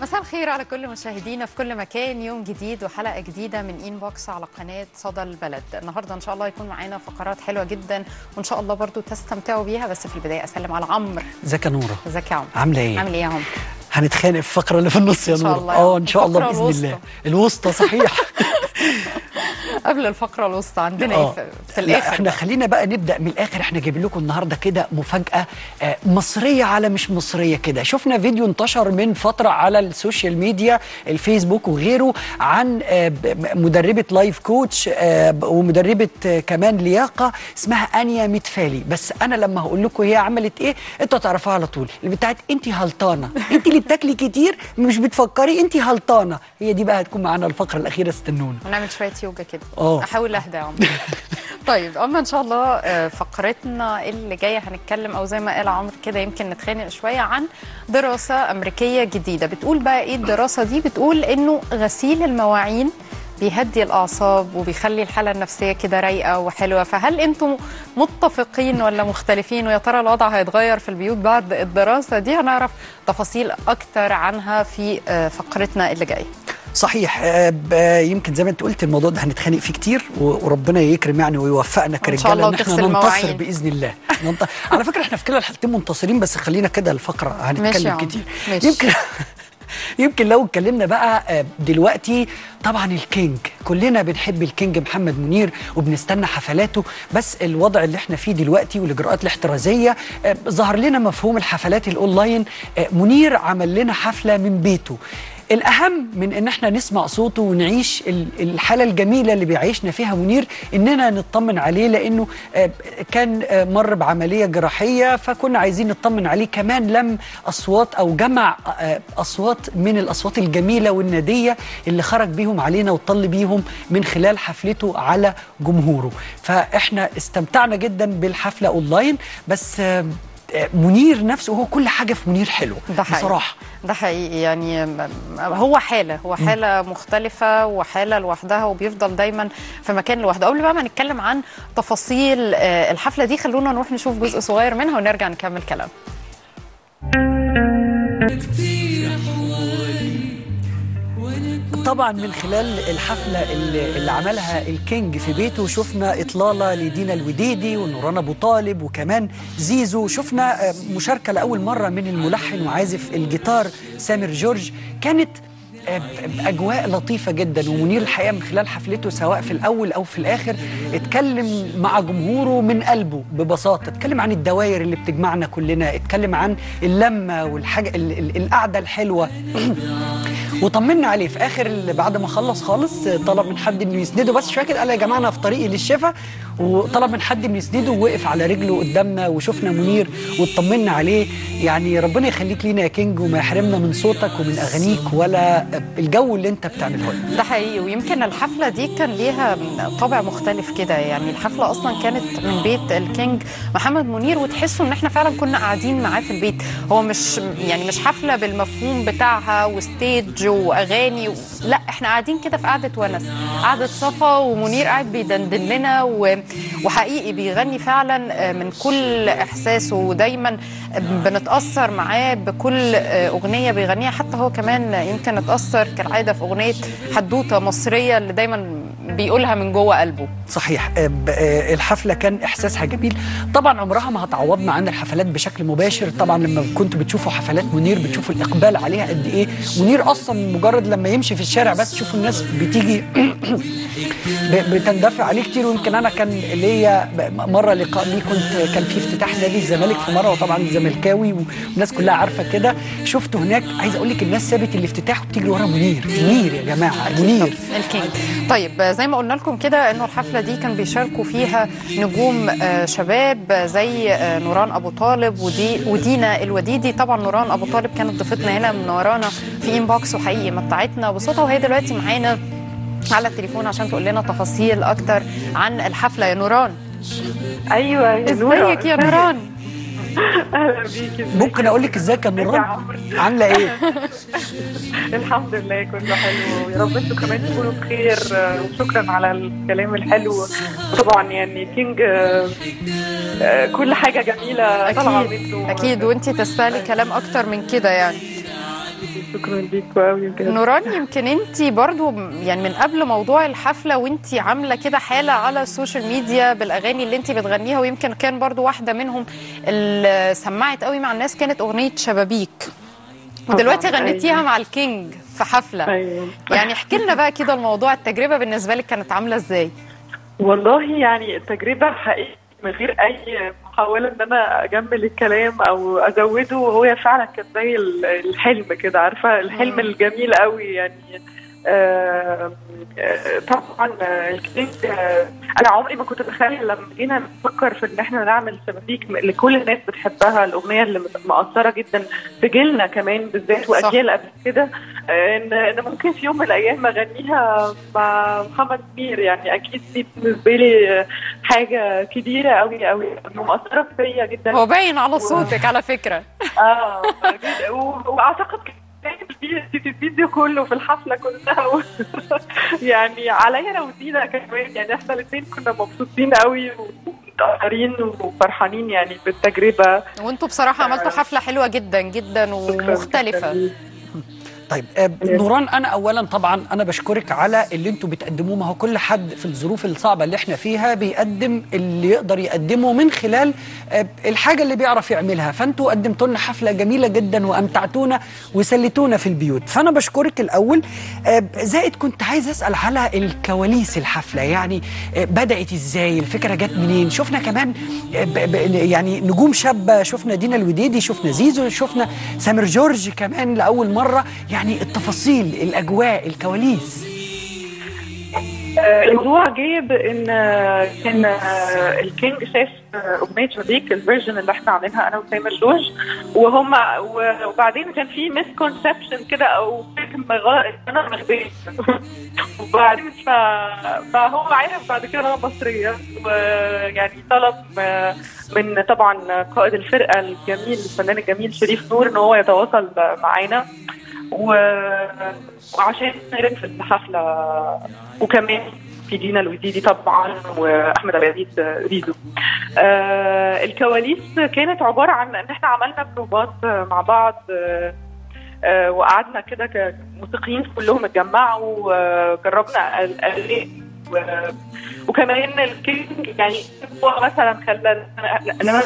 مساء الخير على كل مشاهدينا في كل مكان. يوم جديد وحلقة جديدة من إنبوكس على قناة صدى البلد. النهاردة إن شاء الله يكون معانا فقرات حلوة جدا وإن شاء الله برضو تستمتعوا بيها. بس في البداية أسلم على عمرو. ازيك يا نورة؟ ازيك يا عمرو؟ عاملة إيه؟ عامل إيه يا عمرو؟ هنتخانق في الفقرة اللي في النص يا نورة. إن شاء الله بإذن الله. الوسطى صحيح. قبل الفقرة الوسطى عندنا ايه في الاخر؟ لا احنا خلينا بقى نبدأ من الاخر. احنا جايبين لكم النهارده كده مفاجأة مصرية على مش مصرية كده. شفنا فيديو انتشر من فترة على السوشيال ميديا الفيسبوك وغيره عن مدربة لايف كوتش ومدربة كمان لياقة اسمها انيا متفالي. بس انا لما هقول لكم هي عملت ايه انتوا هتعرفوها على طول. اللي بتاعت انت هلطانة، انت اللي بتاكلي كتير مش بتفكري، انت هلطانة. هي دي بقى هتكون معانا الفقرة الأخيرة. استنونا ونعمل شوية يوجا كده. احاول اهدى يا عمرو. طيب اما ان شاء الله فقرتنا اللي جايه هنتكلم او زي ما قال عمرو كده يمكن نتخانق شويه عن دراسه امريكيه جديده. بتقول بقى ايه الدراسه دي؟ بتقول انه غسيل المواعين بيهدي الاعصاب وبيخلي الحاله النفسيه كده رايقه وحلوه. فهل انتم متفقين ولا مختلفين؟ ويا ترى الوضع هيتغير في البيوت بعد الدراسه دي؟ هنعرف تفاصيل اكتر عنها في فقرتنا اللي جايه. صحيح. يمكن زي ما انت قلت الموضوع ده هنتخانق فيه كتير وربنا يكرم يعني ويوفقنا كرجاله ان احنا ننتصر باذن الله. على فكره احنا في كلا الحالتين منتصرين. بس خلينا كده الفقره هنتكلم كتير. يمكن لو اتكلمنا بقى دلوقتي طبعا الكينج كلنا بنحب الكينج محمد منير وبنستنى حفلاته. بس الوضع اللي احنا فيه دلوقتي والاجراءات الاحترازيه ظهر لنا مفهوم الحفلات الاونلاين. منير عمل لنا حفله من بيته. الأهم من إن احنا نسمع صوته ونعيش الحالة الجميلة اللي بيعيشنا فيها منير إننا نطمن عليه، لأنه كان مر بعملية جراحية فكنا عايزين نطمن عليه. كمان لم أصوات أو جمع أصوات من الأصوات الجميلة والندية اللي خرج بيهم علينا وطل بيهم من خلال حفلته على جمهوره. فإحنا استمتعنا جدا بالحفلة أونلاين. بس منير نفسه هو كل حاجة في منير حلوة بصراحة. ده حقيقي يعني هو حالة مختلفة وحالة لوحدها وبيفضل دايما في مكان لوحده. قبل بقى ما نتكلم عن تفاصيل الحفلة دي خلونا نروح نشوف جزء صغير منها ونرجع نكمل كلام. طبعا من خلال الحفلة اللي عملها الكينج في بيته شفنا إطلالة لدينا الوديدي ونوران أبو طالب وكمان زيزو. شفنا مشاركة لأول مرة من الملحن وعازف الجيتار سامر جورج. كانت أجواء لطيفة جدا. ومنير الحقيقة من خلال حفلته سواء في الأول أو في الآخر اتكلم مع جمهوره من قلبه ببساطة. اتكلم عن الدوائر اللي بتجمعنا كلنا، اتكلم عن اللمة والحاجة القعدة الحلوة وطمنا عليه. في آخر بعد ما خلص خالص طلب من حد إنه يسنده بس شوية كده. قال يا جماعة أنا في طريقي للشفا، وطلب من حد إنه يسنده ووقف على رجله قدامنا وشفنا منير واطمنا عليه. يعني ربنا يخليك لينا يا كينج وما يحرمنا من صوتك ومن أغانيك ولا الجو اللي أنت بتعمله لنا. ده حقيقي. ويمكن الحفلة دي كان ليها طابع مختلف كده. يعني الحفلة أصلا كانت من بيت الكينج محمد منير وتحسوا إن إحنا فعلا كنا قاعدين معاه في البيت. هو مش حفلة بالمفهوم بتاعها وستيج واغاني لا، احنا قاعدين كده في قعده ونس، قعده صفا، ومنير قاعد بيدندن لنا وحقيقي بيغني فعلا من كل احساسه. ودايما بنتاثر معاه بكل اغنيه بيغنيها. حتى هو كمان يمكن اتاثر كالعاده في اغنيه حدوته مصريه اللي دايما بيقولها من جوه قلبه. صحيح. الحفله كان احساسها جميل. طبعا عمرها ما هتعوضنا عن الحفلات بشكل مباشر. طبعا لما كنتوا بتشوفوا حفلات منير بتشوفوا الاقبال عليها قد ايه. منير اصلا مجرد لما يمشي في الشارع بس تشوفوا الناس بتيجي بتندفع عليه كتير. ويمكن انا كان ليا مره لقاء ليه كان في افتتاح نادي الزمالك في مره، وطبعا زملكاوي والناس كلها عارفه كده. شفته هناك عايز اقول لك الناس سابت الافتتاح وبتجري ورا منير. منير يا جماعه، منير الكينج. طيب زي ما قلنا لكم كده انه الحفله دي كان بيشاركوا فيها نجوم شباب زي نوران ابو طالب ودينا الوديدي. طبعا نوران ابو طالب كانت ضيفتنا هنا منورانا في انبوكس وحقيقي متعتنا بصوتها، وهي دلوقتي معانا على التليفون عشان تقول لنا تفاصيل اكتر عن الحفله. يا نوران. ايوه يا نوران. ازيك يا نوران؟ اهلا بيكي. ممكن اقول لك ازيك يا نوران؟ عامله ايه؟ الحمد لله كله حلو. يا رب انتوا كمان تكونوا بخير. وشكرا على الكلام الحلو. طبعا يعني كينج كل حاجه جميله طالعه منه. اكيد. وانتي تستاهلي كلام اكتر من كده يعني. شكرا ليكوا قوي بجد. نوران، يمكن انت برضو يعني من قبل موضوع الحفله وانت عامله كده حاله على السوشيال ميديا بالاغاني اللي انت بتغنيها، ويمكن كان برضو واحده منهم اللي سمعت قوي مع الناس كانت اغنيه شبابيك، ودلوقتي غنيتيها مع الكينج في حفله. يعني احكي لنا بقى كده الموضوع، التجربه بالنسبه لك كانت عامله ازاي؟ والله يعني التجربه حقيقي من غير اي محاوله ان انا اجمل الكلام او ازوده، وهو فعلا كان زي الحلم كده، عارفه الحلم الجميل قوي يعني. طبعا الكينج، انا عمري ما كنت اتخيل لما جينا نفكر في ان احنا نعمل شبابيك اللي كل الناس بتحبها، الاغنيه اللي مؤثره جدا في جيلنا كمان بالذات واجيال قبل كده، ان ممكن في يوم من الايام اغنيها مع محمد منير. يعني اكيد دي بالنسبه لي حاجه كبيره قوي قوي، مؤثره فيا جدا. هو باين على صوتك على فكره. واعتقد في الفيديو كله في الحفله كلها يعني عليا انا ودينا كمان، يعني احنا الاثنين كنا مبسوطين قوي ومتاثرين وفرحانين يعني بالتجربه. وانتوا بصراحه عملتوا حفله حلوه جدا جدا ومختلفه. طيب نوران، انا اولا طبعا انا بشكرك على اللي انتوا بتقدموه. ما هو كل حد في الظروف الصعبه اللي احنا فيها بيقدم اللي يقدر يقدمه من خلال الحاجه اللي بيعرف يعملها، فانتوا قدمتوا لنا حفله جميله جدا وامتعتونا وسليتونا في البيوت، فانا بشكرك الاول. زائد كنت عايز اسال على الكواليس الحفله، يعني بدات ازاي، الفكره جت منين؟ شفنا كمان يعني نجوم شابه، شفنا دينا الوديدي، شفنا زيزو، شفنا سامر جورج كمان لاول مره، يعني التفاصيل، الاجواء، الكواليس. الموضوع جه بان كان الكينج شاف اغنيه شبابيك الفيرجن اللي احنا عاملينها انا وسامر جورج، وهم وبعدين كان في ميس كونسبشن كده او فهم انا مغبيه وبعدين فهو عارف بعد كده انا مصريه، ويعني طلب من طبعا قائد الفرقه الجميل الفنان الجميل شريف نور ان هو يتواصل معانا وعشان نشارك في الحفله، وكمان في دينا الوديدي طبعا واحمد عبد العزيز ريزو. الكواليس كانت عباره عن ان احنا عملنا بروفات مع بعض، وقعدنا كده كموسيقيين كلهم اتجمعوا وجربنا وكمان الكينج يعني هو مثلا خلى لما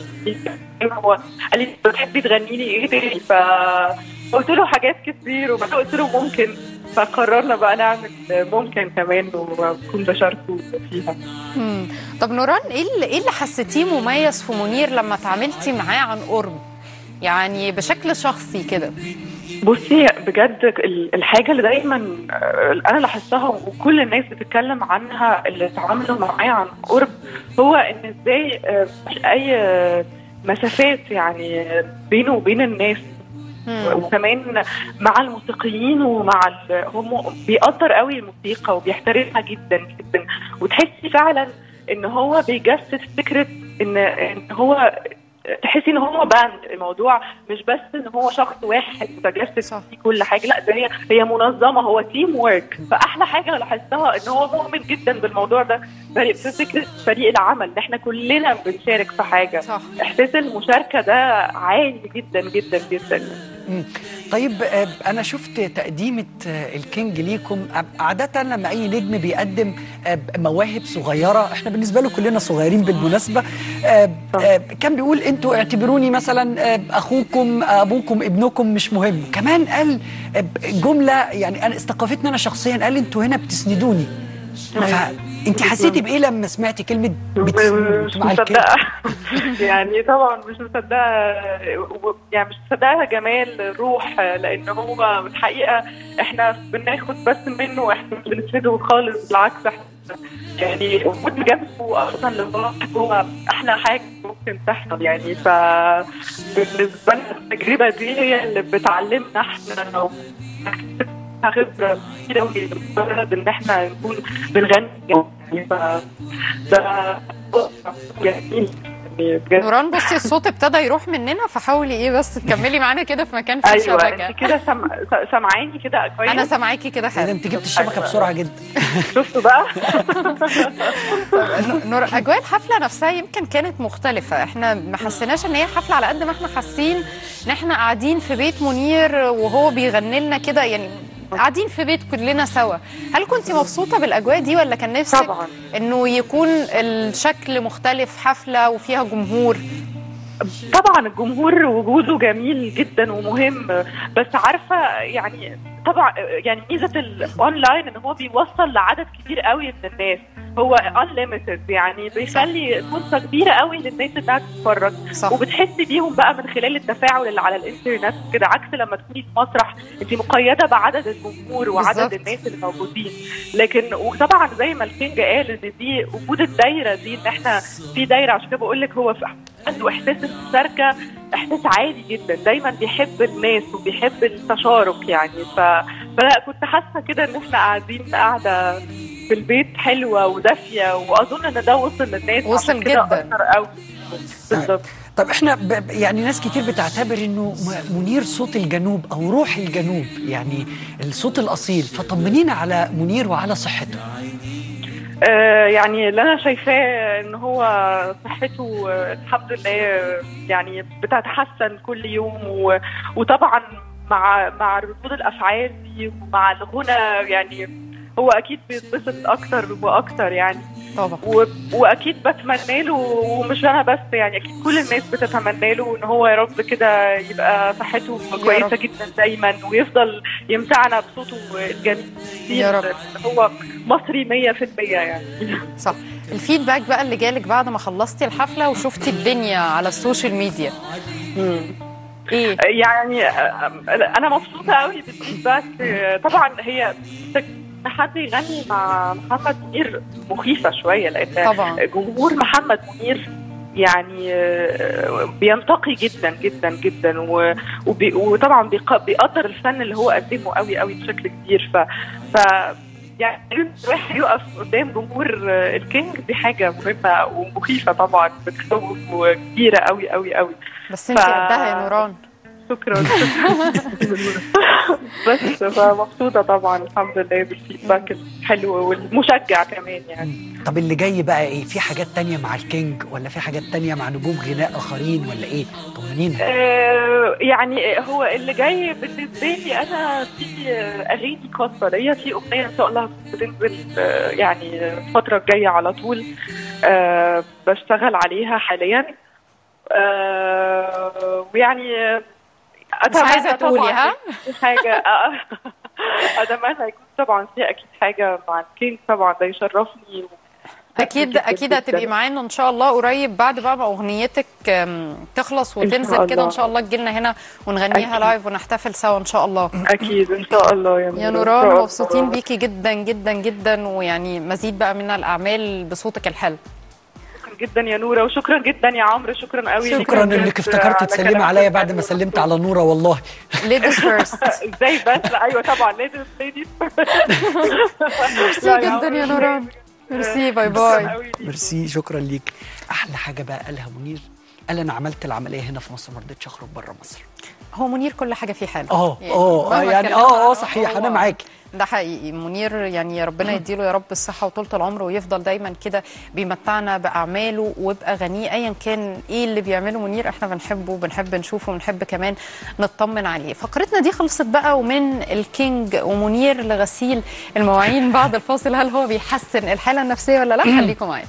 هو قال لي بتحبي تغني لي ايه تاني، فقلت له حاجات كتير وقلت له ممكن، فقررنا بقى نعمل ممكن كمان ونكون بشاركه فيها. طب نوران، ايه اللي حسيتيه مميز في منير لما اتعاملتي معاه عن قرب، يعني بشكل شخصي كده؟ بصي بجد الحاجة اللي دايما أنا لاحظتها وكل الناس بتتكلم عنها اللي اتعاملوا معايا عن قرب، هو إن إزاي مش أي مسافات يعني بينه وبين الناس، وكمان مع الموسيقيين ومع هم بيقدر قوي الموسيقى وبيحترمها جدا جدا، وتحسي فعلا إن هو بيجسد فكرة إن هو تحسي ان هو باند، الموضوع مش بس ان هو شخص واحد متجسد في كل حاجه، لا ده هي منظمه، هو تيم وورك. فاحلى حاجه لاحظتها ان هو مؤمن جدا بالموضوع ده، في فكره فريق العمل ان احنا كلنا بنشارك في حاجه. صح. احساس المشاركه ده عالي جدا جدا جدا. طيب انا شفت تقديمه الكينج ليكم. عاده لما اي نجم بيقدم مواهب صغيره، احنا بالنسبه له كلنا صغيرين بالمناسبه، كان بيقول انتوا اعتبروني مثلا اخوكم، ابوكم، ابنكم، مش مهم. كمان قال جمله يعني انا استوقفتني انا شخصيا، قال انتوا هنا بتسندوني. فانت حسيتي بايه لما سمعتي كلمه مش مصدقه يعني طبعا مش مصدقه، يعني مش مصدقه جمال الروح، لان هو الحقيقه احنا بناخد بس منه، احنا مش بنسنده خالص، بالعكس احنا يعني وجود جنبه اصلا للواحد هو احلى حاجه ممكن تحصل يعني. فبالنسبه لنا التجربه دي هي اللي بتعلمنا احنا خبره كتير قوي مجرد ان احنا نكون بنغني يعني. ف ده جميل يعني بجد. نوران بصي الصوت ابتدى يروح مننا، فحاولي ايه بس تكملي معانا كده في مكان فيه أيوة شبكه. انت كده سامعاني كده كويس؟ انا سامعاكي كده حلو. انت جبت الشبكه بسرعه جدا. شفتوا بقى؟ نور، اجواء الحفله نفسها يمكن كانت مختلفه، احنا ما حسيناش ان هي حفله على قد ما احنا حاسين ان احنا قاعدين في بيت منير وهو بيغني لنا كده، يعني قاعدين في بيت كلنا سوا. هل كنت مبسوطه بالاجواء دي ولا كان نفسك طبعا انه يكون الشكل مختلف، حفله وفيها جمهور؟ طبعا الجمهور وجوده جميل جدا ومهم، بس عارفه يعني طبعا يعني ميزه الاونلاين ان هو بيوصل لعدد كبير قوي من الناس، هو unlimited يعني بيخلي فرصه كبيره قوي للناس انها تتفرج، وبتحسي بيهم بقى من خلال التفاعل اللي على الانترنت كده، عكس لما تكوني في مسرح انت مقيده بعدد الجمهور وعدد بالزبط. الناس اللي موجودين. لكن وطبعا زي ما الكينج قال ان دي وجود الدايره دي، ان احنا في دايره، عشان كده بقول لك هو عنده احساس المشاركه، احساس عالي جدا، دايما بيحب الناس وبيحب التشارك يعني. فلا كنت حاسه كده ان احنا قاعدين قاعده في البيت حلوه ودافيه، واظن ان ده وصل للناس، وصل جدا قوي. بالظبط. طب احنا يعني ناس كتير بتعتبر انه منير صوت الجنوب او روح الجنوب، يعني الصوت الاصيل، فطمنينا على منير وعلى صحته. يعني اللي انا شايفاه ان هو صحته الحمد لله يعني بتتحسن كل يوم، وطبعا مع ردود الافعال دي ومع الغنى يعني هو اكيد بيتبسط اكتر واكتر يعني طبعا. واكيد بتمنى له، ومش انا بس يعني، اكيد كل الناس بتتمنى له ان هو يا رب كده يبقى صحته كويسه جدا دايما، ويفضل يمتعنا بصوته الجميل يا رب. هو مصري 100% يعني. صح. الفيدباك بقى اللي جالك بعد ما خلصتي الحفله وشفتي الدنيا على السوشيال ميديا ايه؟ يعني انا مبسوطه قوي بالفيدباك. طبعا هي حد يغني مع محمد منير مخيفه شويه، لان طبعا جمهور محمد منير يعني بينتقي جدا جدا جدا، وطبعا بيقدر الفن اللي هو قدمه قوي قوي بشكل كبير. ف يعني الواحد يقف قدام جمهور الكينج دي حاجه مهمه ومخيفه طبعا، بتخوف وكبيره قوي قوي قوي. بس انت قدها يا نوران. شكرا. بس فمبسوطه طبعا الحمد لله بالفيدباك الحلو والمشجع كمان يعني. طب اللي جاي بقى ايه؟ في حاجات تانية مع الكينج ولا في حاجات تانية مع نجوم غناء اخرين ولا ايه؟ طمنينا. يعني هو اللي جاي بالنسبه لي انا في اغاني خاصه ليا، في اغنيه ان شاء الله بتنزل يعني الفتره الجايه على طول، بشتغل عليها حاليا، ويعني مش عايزه تقولي ها حاجه. اتمنى يكون طبعا في اكيد حاجه مع الكينج، طبعا ده يشرفني. اكيد اكيد هتبقي معانا ان شاء الله قريب، بعد بقى ما اغنيتك تخلص وتنزل كده ان شاء الله تجي لنا هنا ونغنيها لايف ونحتفل سوا ان شاء الله. اكيد ان شاء الله يا نوران. مبسوطين بيكي جدا جدا جدا، ويعني مزيد بقى من الاعمال بصوتك الحلو. جدا يا نوره، وشكرا جدا يا عمرو، شكرا قوي. شكرا انك افتكرت تسلمي عليا بعد ما سلمت على نوره. والله ليديز فيرست. ازاي بس؟ لا ايوه طبعا ليديز ميرسي جدا يا نوران. ميرسي. باي باي. ميرسي. شكرا ليك. احلى حاجه بقى قالها منير، قال انا عملت العمليه هنا في مصر، ما رضيتش اخرج بره مصر. هو منير كل حاجه فيه حلوه يعني صحيح انا معاكي. ده حقيقي. منير يعني ربنا يديله يا رب الصحه وطولة العمر، ويفضل دايما كده بيمتعنا باعماله وباغانيه. ايا كان ايه اللي بيعمله منير احنا بنحبه وبنحب نشوفه ونحب كمان نطمن عليه. فقرتنا دي خلصت بقى، ومن الكينج ومنير لغسيل المواعين بعد الفاصل، هل هو بيحسن الحاله النفسيه ولا لا؟ خليكم معايا.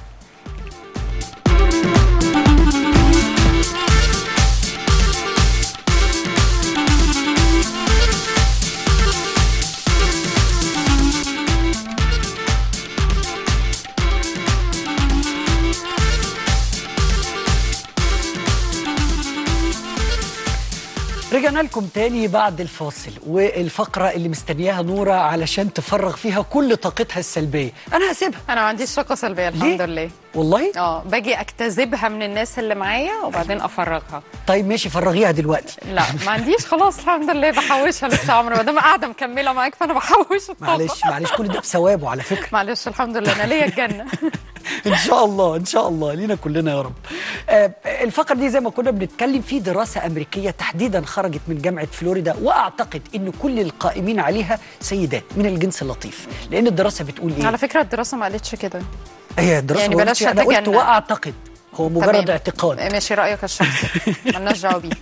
رجعنا لكم تاني بعد الفاصل، والفقرة اللي مستنياها نورة علشان تفرغ فيها كل طاقتها السلبية. أنا هسيبها. أنا ما عنديش طاقة سلبية الحمد لله. والله؟ باجي أكتسبها من الناس اللي معايا وبعدين أفرغها. طيب ماشي، فرغيها دلوقتي. لا ما عنديش خلاص الحمد لله، بحوشها لسه عمري، ما دام قاعدة مكملة معاك فأنا بحوش الطاقة. معلش كل ده بثوابه على فكرة. معلش الحمد لله أنا ليا الجنة. ان شاء الله ان شاء الله لينا كلنا يا رب. الفقره دي زي ما كنا بنتكلم في دراسه امريكيه تحديدا خرجت من جامعه فلوريدا، واعتقد ان كل القائمين عليها سيدات من الجنس اللطيف، لان الدراسه بتقول ايه؟ على فكره الدراسه ما قالتش كده. هي الدراسه يعني بلاش انا قلت واعتقد، هو مجرد اعتقاد. ماشي، رايك الشخصي مالناش دعوه بيه.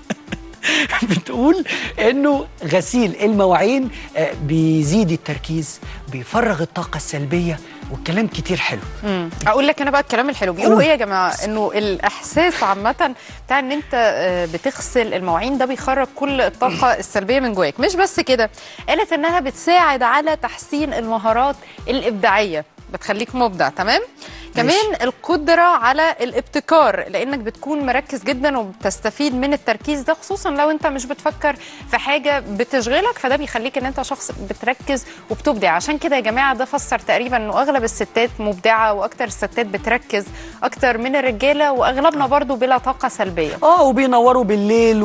بتقول انه غسيل المواعين بيزيد التركيز، بيفرغ الطاقه السلبيه، والكلام كتير حلو. اقول لك انا بقى الكلام الحلو بيقولوا ايه يا جماعه، انه الاحساس عامه بتاع ان انت بتغسل المواعين ده بيخرج كل الطاقه السلبيه من جواك. مش بس كده، قالت انها بتساعد على تحسين المهارات الابداعيه، بتخليك مبدع. تمام. كمان القدرة على الابتكار، لأنك بتكون مركز جدا وبتستفيد من التركيز ده، خصوصا لو أنت مش بتفكر في حاجة بتشغلك، فده بيخليك أن أنت شخص بتركز وبتبدع. عشان كده يا جماعة ده فسر تقريبا أنه أغلب الستات مبدعة، وأكتر الستات بتركز أكتر من الرجالة، وأغلبنا برضو بلا طاقة سلبية. وبينوروا بالليل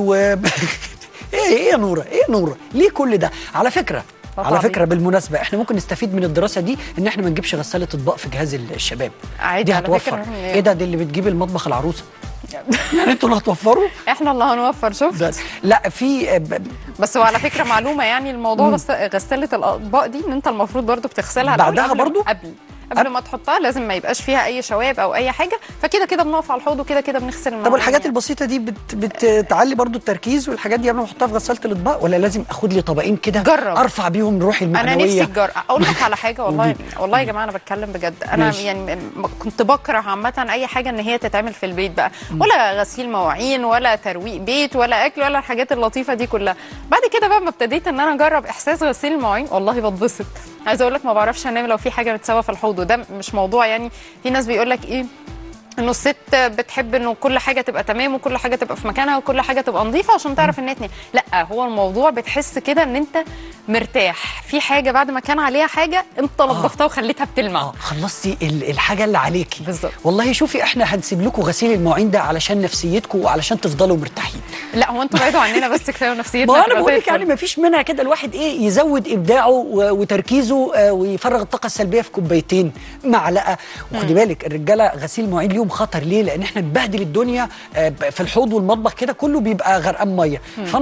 ايه يا نورة، ايه نورة، ليه كل ده؟ على فكرة بالمناسبة احنا ممكن نستفيد من الدراسة دي ان احنا ما نجيبش غسالة اطباق في جهاز الشباب. عادي، دي هتوفر. ايه ده؟ دي اللي بتجيب المطبخ العروسة. يعني انتوا اللي هتوفروا؟ احنا اللي هنوفر. شفت؟ لا في بس هو على فكرة معلومة، يعني الموضوع غسالة الاطباق دي ان انت المفروض برضو بتغسلها بعدها برضو قبل ما تحطها، لازم ما يبقاش فيها اي شوائب او اي حاجه، فكده كده بنقف على الحوض وكده كده بنغسل المواعين. طب والحاجات البسيطه دي بتعلي برضو التركيز، والحاجات دي قبل ما احطها في غساله الاطباق، ولا لازم اخد لي طبقين كده ارفع بيهم روحي المعنويه؟ انا نفسي تجرب. اقول لك على حاجه، والله يا جماعه انا بتكلم بجد. انا يعني كنت بكره عامه اي حاجه ان هي تتعمل في البيت بقى، ولا غسيل مواعين ولا ترويق بيت ولا اكل ولا الحاجات اللطيفه دي كلها. بعد كده بقى ما ابتديت ان انا اجرب احساس غسيل المواعين، والله بتبسط. عايزه اقول لك ما بعرفش انام لو في حاجه متسابه في الحوض، وده مش موضوع يعني. في ناس بيقول لك ايه، انه الست بتحب انه كل حاجه تبقى تمام وكل حاجه تبقى في مكانها وكل حاجه تبقى نظيفه عشان تعرف ان تنام. لا، هو الموضوع بتحس كده ان انت مرتاح في حاجه بعد ما كان عليها حاجه انت نظفتها وخليتها بتلمع. خلصتي الحاجه اللي عليكي بالظبط. والله شوفي، احنا هنسيب لكم غسيل المواعين ده علشان نفسيتكم وعلشان تفضلوا مرتاحين. لا، هو انتوا بعيدوا عننا بس كفايه نفسيتنا. ما انا بقول لك يعني ما فيش منها كده، الواحد يزود ابداعه وتركيزه ويفرغ الطاقه السلبيه في كوبايتين معلقه. وخدي بالك الرجاله غسيل مواعين ليهم خطر. ليه؟ لان احنا نبهدل الدنيا في الحوض والمطبخ كده كله بيبقى غرقان ميه.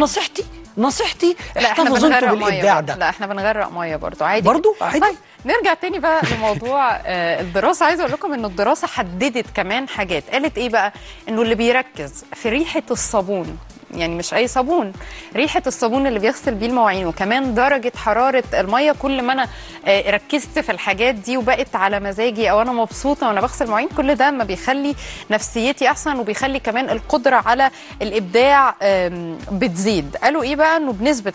فنصيحتي احتفظوا انتوا بالابداع ده. لا، احنا بنغرق ميه برضو عادي. عادي. طيب نرجع تاني بقى لموضوع الدراسه. عايزه اقول لكم انه الدراسه حددت كمان حاجات. قالت ايه بقى؟ انه اللي بيركز في ريحه الصابون، يعني مش اي صابون، ريحه الصابون اللي بيغسل بيه المواعين، وكمان درجه حراره الميه، كل ما انا ركزت في الحاجات دي وبقت على مزاجي او انا مبسوطه وانا بغسل مواعين، كل ده ما بيخلي نفسيتي احسن، وبيخلي كمان القدره على الابداع بتزيد. قالوا ايه بقى؟ انه بنسبه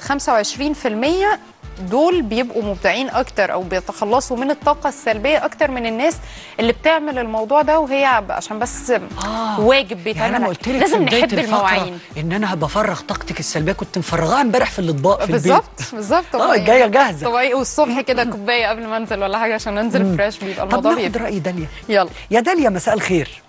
25% دول بيبقوا مبدعين اكتر او بيتخلصوا من الطاقه السلبيه اكتر من الناس اللي بتعمل الموضوع ده وهي عشان بس واجب بيتعمل. يعني انا قلت لك لازم نحب المواعين ان انا بفرغ طاقتك السلبيه، كنت مفرغاها امبارح في الاطباق في البيت. بالظبط. الجايه جاهزه. والصبح كده كوبايه قبل ما انزل ولا حاجه عشان انزل فريش، بيبقى الموضوع. طب ناخد راي داليا. يلا يا داليا، مساء الخير.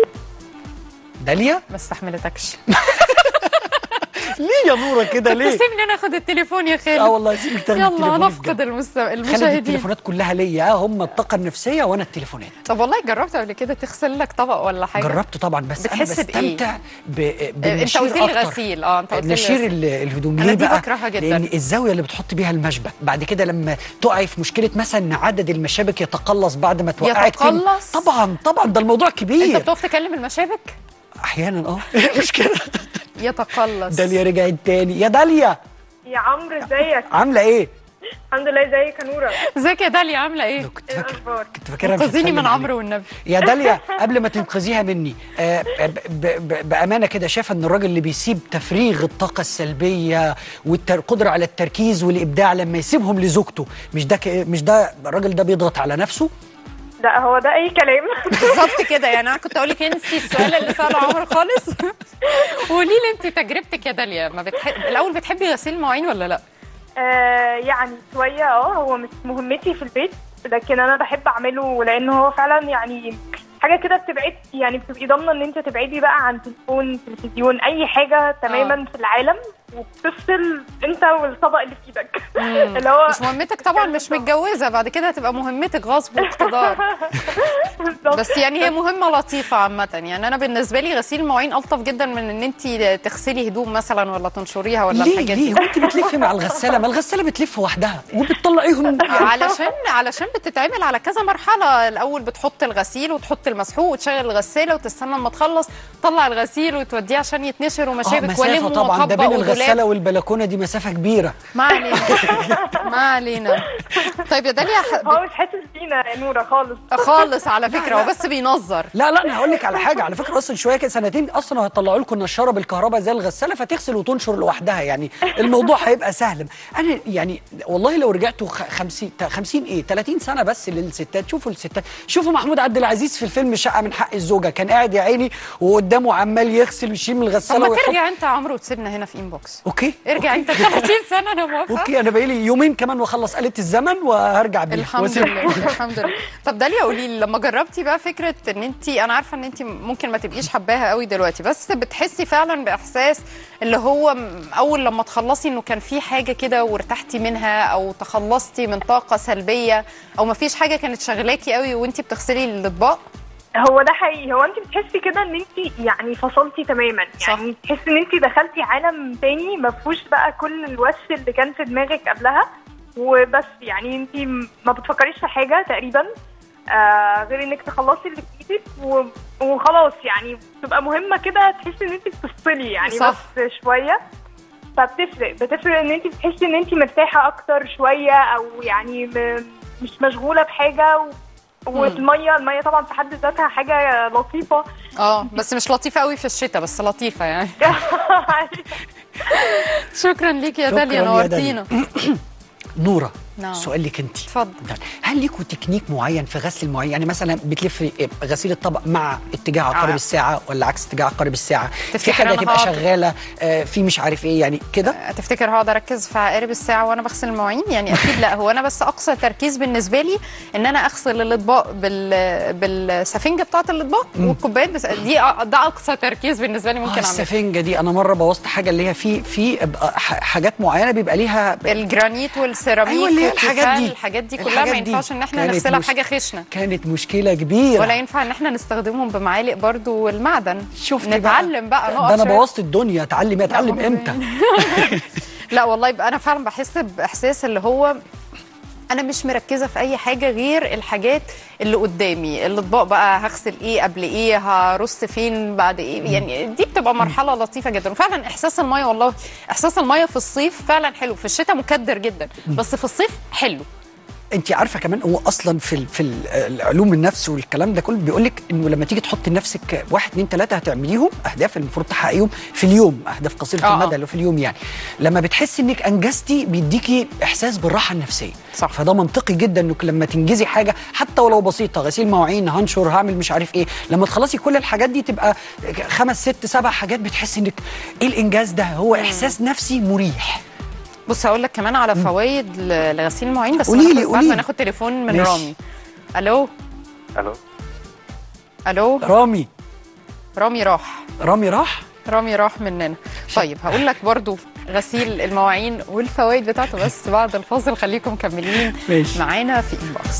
داليا ما استحملتكش. ليه يا نوره كده ليه؟ سيبني انا اخد التليفون يا خالد. والله سيبك تاخد التليفون. يلا نفقد المشاهدين. خلي التليفونات كلها ليا، هم الطاقه النفسيه وانا التليفونات. طب والله جربت قبل كده تغسل لك طبق ولا حاجه؟ جربته طبعا، بس انا بستمتع بالنشير. انت قلت لي غسيل. انت قلت لي نشير الهدوم. ليه بقى؟ بكرهها جدا، لان الزاويه اللي بتحط بيها المشبك بعد كده لما تقعي في مشكله مثلا ان عدد المشابك يتقلص بعد ما توقعي كتير. يتقلص؟ طبعا ده الموضوع كبير. انت بتقف تكلم المشابك؟ احيانا مش كده. يتقلص. داليا رجعت تاني. يا داليا يا عمرو، ازيك؟ عامله ايه؟ الحمد لله. ازيك يا نوره؟ ازيك يا داليا، عامله ايه؟ كنت فاكرها انقذيني من عمرو والنبي. يا داليا قبل ما تنقذيها مني، بامانه كده، شايفه ان الراجل اللي بيسيب تفريغ الطاقه السلبيه والقدره على التركيز والابداع لما يسيبهم لزوجته، مش ده الراجل ده بيضغط على نفسه؟ لا، هو ده اي كلام. بالظبط كده. يعني انا كنت اقول لك انسي السؤال اللي ساله عمرو خالص. قولي لي انت تجربتك يا داليا، الاول بتحبي غسيل المواعين ولا لا؟ يعني شويه. هو مش مهمتي في البيت، لكن انا بحب اعمله لانه هو فعلا يعني حاجه كده بتبعد، يعني بتبقي ضامنه ان انت تبعدي بقى عن تليفون، تلفزيون، اي حاجه تماما في العالم. وبتفصل انت والطبق اللي في ايدك. اللي هو مش مهمتك طبعا، مش متجوزه بعد كده هتبقى مهمتك غصب واقتدار. بس يعني هي مهمه لطيفه عامه. يعني انا بالنسبه لي غسيل المواعين الطف جدا من ان انت تغسلي هدوم مثلا ولا تنشريها ولا الحاجات دي. ليه وانت بتلفي مع الغساله؟ ما الغساله بتلف وحدها وبتطلعيهم. علشان بتتعمل على كذا مرحله. الاول بتحط الغسيل وتحط المسحوق وتشغل الغساله وتستنى لما تخلص تطلع الغسيل وتوديه عشان يتنشر ومشابك ولم طبعا ده بين ودولاب. الغساله والبلكونه دي مسافه كبيره. ما علينا ما علينا. طيب يا داليا هو مش حاسس بينا يا نوره خالص على فكره، هو بس بينظر. لا انا هقول لك على حاجه على فكره. اصلا شويه كده سنتين اصلا هيطلعوا لكم نشاره بالكهرباء زي الغساله فتغسل وتنشر لوحدها. يعني الموضوع هيبقى سهل. انا يعني والله لو رجعتوا 50 ايه 30 سنه بس للستات. شوفوا الستات، شوفوا محمود عبد العزيز في الفيلم شقه من حق الزوجه، كان قاعد يا عيني وقدامه عمال يغسل ويشيل من الغساله. طب ما ترجع انت يا عمرو وتسيبنا هنا في انبوكس. اوكي ارجع انت 30 سنه انا موافقه. اوكي انا بقالي يومين كمان واخلص آلة الزمن وهرجع بيها. الحمد لله الحمد لله. طب داليا قولي لي، لما جربتي بقى فكره ان انت، انا عارفه ان انت ممكن ما تبقيش حباها قوي دلوقتي، بس بتحسي فعلا باحساس اللي هو اول لما تخلصي انه كان في حاجه كده وارتحتي منها، او تخلصتي من طاقه سلبيه، او ما فيش حاجه كانت شغلاكي قوي وانت بتغسلي الاطباق؟ هو ده حقيقي. هو انت بتحسي كده ان انت يعني فصلتي تماما. يعني تحسي ان انت دخلتي عالم تاني ما فيهوش بقى كل الوش اللي كان في دماغك قبلها وبس. يعني انت ما بتفكريش في حاجه تقريبا غير انك تخلصي اللي في ايدك وخلاص. يعني بتبقى مهمه كده تحسي ان انت بتفصلي يعني صح. بس شويه. بتفرق ان انت بتحسي ان انت مرتاحه اكتر شويه، او يعني مش مشغوله بحاجه. والميه طبعا في حد ذاتها حاجه لطيفه. بس مش لطيفه قوي في الشتاء، بس لطيفه يعني. شكرا ليكي يا داليا، نورتينا. نوره، نعم. سؤال لك انت. اتفضل. هل ليكوا تكنيك معين في غسل المواعين؟ يعني مثلا بتلفي غسيل الطبق مع اتجاه عقارب الساعه ولا عكس اتجاه عقارب الساعه؟ في حاجه تبقى شغاله في مش عارف ايه يعني كده؟ تفتكر هقعد اركز في عقارب الساعه وانا بغسل المواعين؟ يعني اكيد لا. هو انا بس اقصى تركيز بالنسبه لي ان انا اغسل الاطباق بالسفنجه بتاعه الاطباق والكوبايات. بس دي ده اقصى تركيز بالنسبه لي ممكن اعمله. السفنجه دي انا مره بوظت حاجه اللي هي في حاجات معينه بيبقى ليها الجرانيت والسيراميك. أيوة الحاجات دي كلها ما ينفعش ان احنا نغسلها بحاجه خشنه. كانت مشكله كبيره. ولا ينفع ان احنا نستخدمهم بمعالق برضو والمعدن. شفت نتعلم بقى ده انا بوظت الدنيا. اتعلم امتى؟ لا والله يبقى انا فعلا بحس باحساس اللي هو انا مش مركزه في اي حاجه غير الحاجات اللي قدامي. الاطباق بقى هغسل ايه قبل ايه، هرص فين بعد ايه. يعني دي بتبقى مرحله لطيفه جدا. وفعلا احساس الميه، والله احساس الميه في الصيف فعلا حلو. في الشتاء مكدر جدا بس في الصيف حلو. انت عارفه كمان هو اصلا في العلوم النفس والكلام ده كله بيقول لك انه لما تيجي تحط لنفسك 1 2 3 هتعمليهم اهداف المفروض تحققيهم في اليوم، اهداف قصيره المدى اللي في اليوم. يعني لما بتحسي انك انجزتي بيديكي احساس بالراحه النفسيه. صح. فده منطقي جدا انك لما تنجزي حاجه حتى ولو بسيطه، غسيل مواعين، هنشر، هعمل مش عارف ايه، لما تخلصي كل الحاجات دي تبقى 5 6 7 حاجات بتحسي انك ايه الانجاز ده. هو احساس نفسي مريح. بص هقول لك كمان على فوائد لغسيل المواعين، بس قولي لي بعد ما ناخد تليفون من رامي. الو رامي راح مننا. طيب هقول لك برضو غسيل المواعين والفوائد بتاعته بس بعد الفاصل. خليكم مكملين معانا في انبوكس.